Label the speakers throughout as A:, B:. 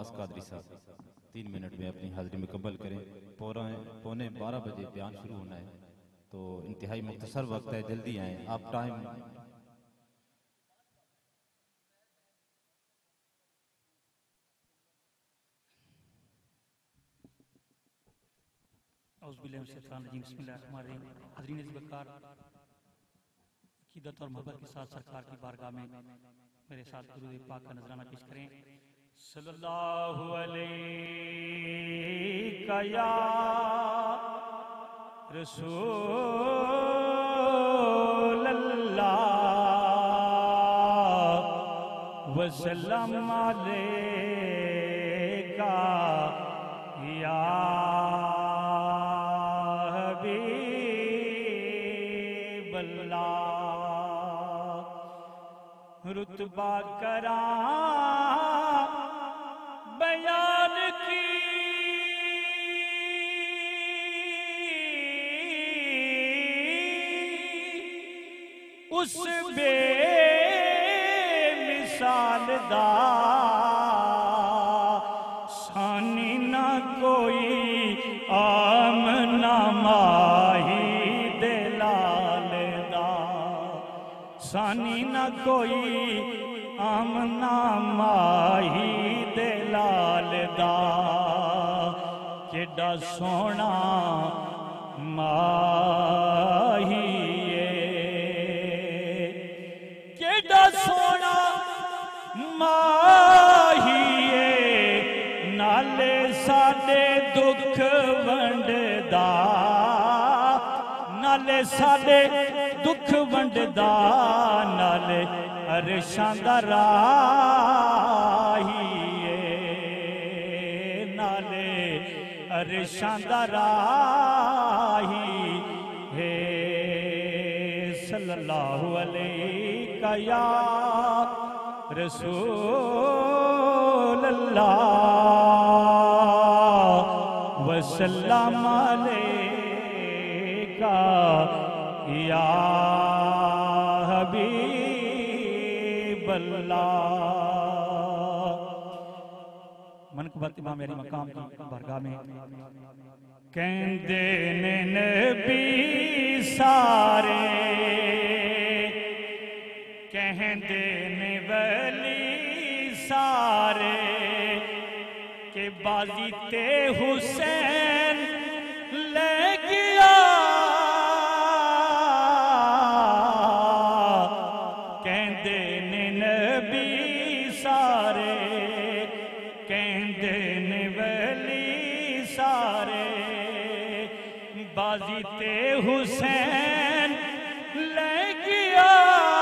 A: अब्बास कादरी साहब 3 मिनट में अपनी हाजिरी मुकम्मल करें। पौने 12 बजे बयान शुरू होना है, तो इंतहाई मुख्तसर वक्त है, जल्दी आए आप। टाइम
B: अकीदत और मोहब्बत के साथ सरकार की बारगाह में मेरे साथ दुरूद पाक का नजराना पेश करें। सल्लल्लाहु अलैका या रसूल अल्लाह वसल्लम अलैका या रुतबा करा बयान की उस बेमिसाल दा सानी ना कोई आमना माही दे लाल दा, सानी ना कोई आमना माही दे लाल दा, केड़ा सोना माही केड़ा सोना माही नाले साडे दुख वंडदा, नाले साडे दुख वंडदा, नाले अरशां दा राही नाले अरशां दा राही है। सल्लल्लाहु अलैका या रसूल अल्लाह वसल्लम अलैका या हबीब अल्लाह। मनक़बत इमाम मेरी मकाम की बारगाह में कहंदे ने नबी सारे, कहंदे ने वली सारे के बाजी ते हुसैन ले गया, कहंदे ने नबी सारे, कहंदे ने वली सारे बाजी ते हुसैन ले गया,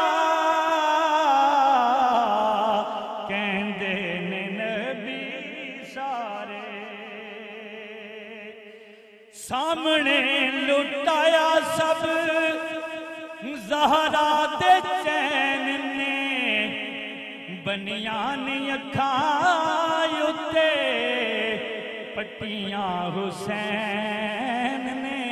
B: कहंदे ने नबी सारे सामने लुटाया सब ज़हरा दे चैन ने, बनियान अखां उत्ते पट्टियां हुसैन ने,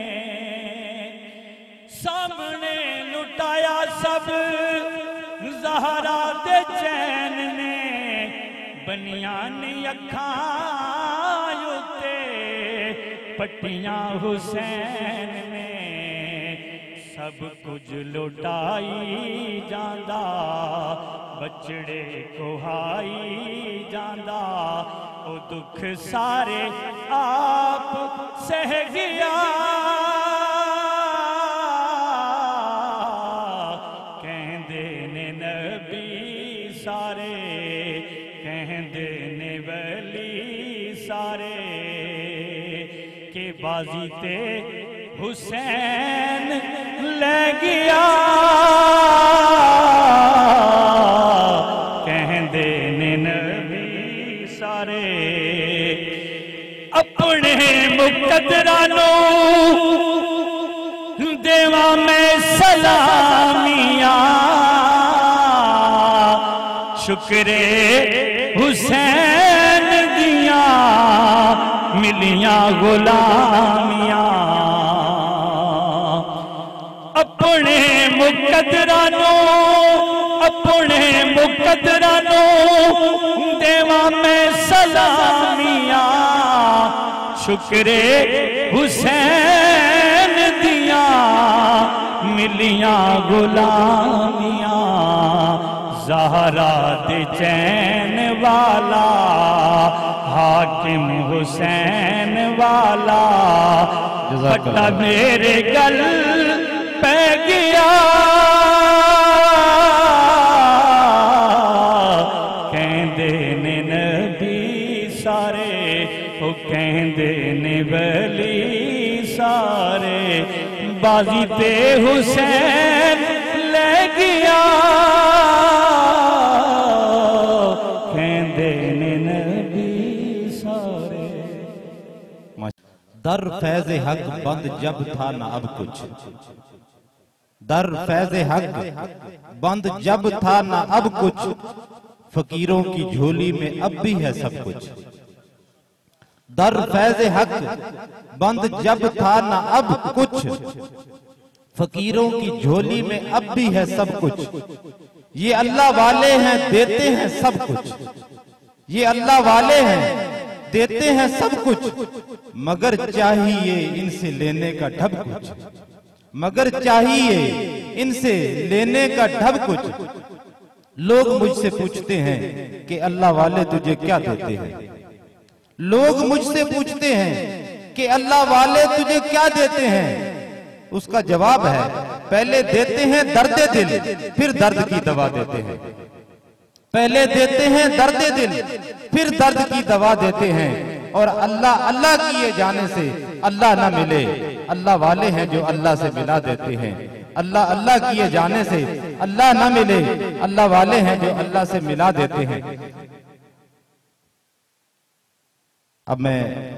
B: सामने लुटाया सब ज़हरा दे चैन ने, बनियान अखां उत्ते पट्टियां हुसैन ने, सब कुछ लुटाई जांदा बचड़े कोहाई जांदा, ओ दुख सारे आप सह गया, कहंदे ने नबी सारे, कहंदे ने वली सारे के बाजी ते हुसैन ले गया, कहंदे ने नबी सारे अपने मुकद्दरां नूं देवा मैं सलामियां, शुक्रे हुसैन दियां मिलियां गुलामियां, अपने मुकद्दरां नूं देवा मैं सलामियां शुक्रे हुसैन दिया मिलियां गुलामियां ज़हरा दे चैन वाला हाकिम हुसैन वाला पट्टा मेरे गल पै गया कहंदे ने नबी सारे ओ कहंदे ने वली सारे बाजी ते हुसैन ले गया कहंदे ने नबी सारे।
A: दर फैज़ हक बंद जब था ना अब कुछ, दर फैज़ हक बंद जब था ना अब कुछ, फकीरों की झोली में अब भी है सब कुछ। दर फैज़ हक बंद जब था ना अब कुछ, फकीरों की झोली में अब भी है सब कुछ। ये अल्लाह वाले हैं देते हैं सब कुछ, ये अल्लाह वाले हैं देते हैं सब कुछ, मगर चाहिए इनसे लेने का ढब कुछ, मगर चाहिए इनसे लेने का ढब कुछ। लोग मुझसे पूछते हैं कि अल्लाह वाले तुझे क्या देते हैं, लोग मुझसे पूछते हैं कि अल्लाह वाले तुझे क्या देते हैं। उसका जवाब है पहले देते हैं दर्द दिल फिर दर्द की दवा देते हैं, पहले देते हैं दर्द दिल फिर दर्द की दवा देते हैं। और अल्लाह अल्लाह किए जाने से अल्लाह ना मिले, अल्लाह वाले हैं जो अल्लाह से मिला देते हैं। अल्लाह अल्लाह किए जाने से अल्लाह ना मिले, अल्लाह वाले हैं जो अल्लाह से मिला देते हैं। अब मैं